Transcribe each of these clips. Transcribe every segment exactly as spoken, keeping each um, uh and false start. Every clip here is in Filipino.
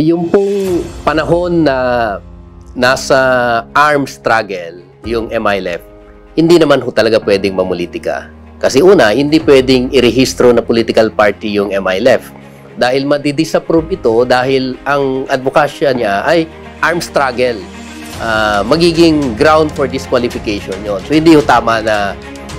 Yung pong panahon na nasa armed struggle, yung M I L F, hindi naman ho talaga pwedeng mamulitika. Kasi una, hindi pwedeng irehistro na political party yung M I L F. Dahil madidisapprove ito dahil ang advokasya niya ay armed struggle. Uh, magiging ground for disqualification yon. So hindi ho tama na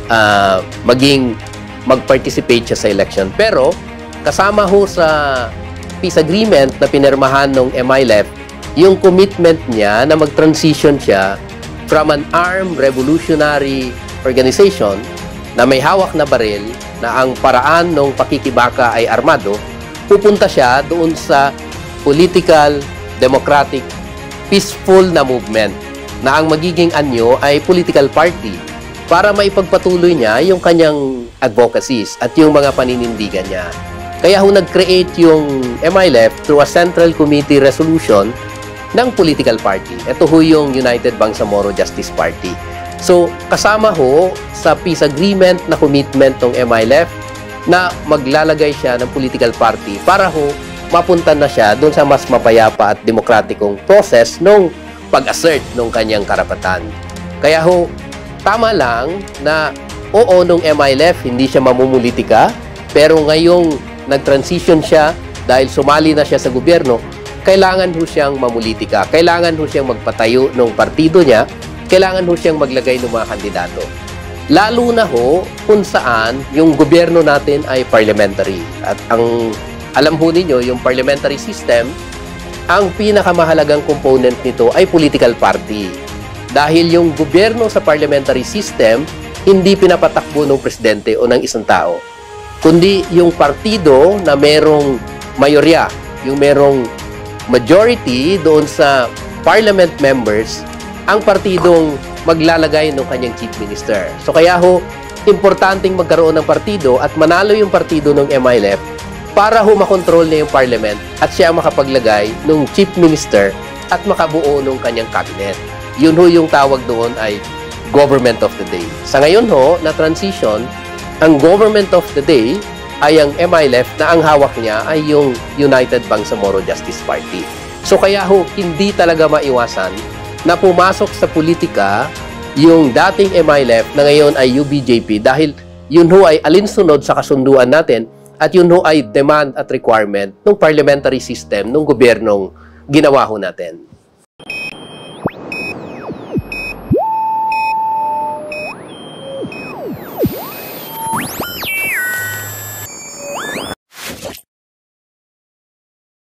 uh, maging mag-participate siya sa election. Pero kasama ho sa peace agreement na pinirmahan ng M I L F, yung commitment niya na mag-transition siya from an armed revolutionary organization na may hawak na baril, na ang paraan ng pakikibaka ay armado, pupunta siya doon sa political, democratic, peaceful na movement na ang magiging anyo ay political party para maipagpatuloy niya yung kanyang advocacies at yung mga paninindigan niya. Kaya ho nag-create yung M I L F through a Central Committee resolution ng political party. Ito ho yung United Bangsamoro Justice Party. So, kasama ho sa peace agreement na commitment ng M I L F na maglalagay siya ng political party para ho mapunta na siya doon sa mas mapayapa at demokratikong process ng pag-assert ng kanyang karapatan. Kaya ho, tama lang na oo nung M I L F hindi siya mamumulitika, pero ngayong nag-transition siya dahil sumali na siya sa gobyerno, kailangan ho siyang mamulitika, kailangan ho siyang magpatayo ng partido niya, kailangan ho siyang maglagay ng mga kandidato. Lalo na ho kung saan yung gobyerno natin ay parliamentary. At ang alam ho ninyo, yung parliamentary system, ang pinakamahalagang component nito ay political party. Dahil yung gobyerno sa parliamentary system, hindi pinapatakbo ng presidente o ng isang tao, kundi yung partido na merong mayorya, yung merong majority doon sa parliament members, ang partidong maglalagay ng kanyang chief minister. So kaya ho, importanteng magkaroon ng partido at manalo yung partido ng M I L F para ho makontrol niya yung parliament at siya makapaglagay ng chief minister at makabuo ng kanyang cabinet. Yun ho yung tawag doon ay government of the day. Sa ngayon ho, na transition, ang government of the day ay ang M I L F na ang hawak niya ay yung United Bangsamoro Justice Party. So kaya ho, hindi talaga maiwasan na pumasok sa politika yung dating M I L F na ngayon ay U B J P dahil yun ho ay alinsunod sa kasunduan natin at yun ho ay demand at requirement ng parliamentary system ng gobyernong ginawa ho natin.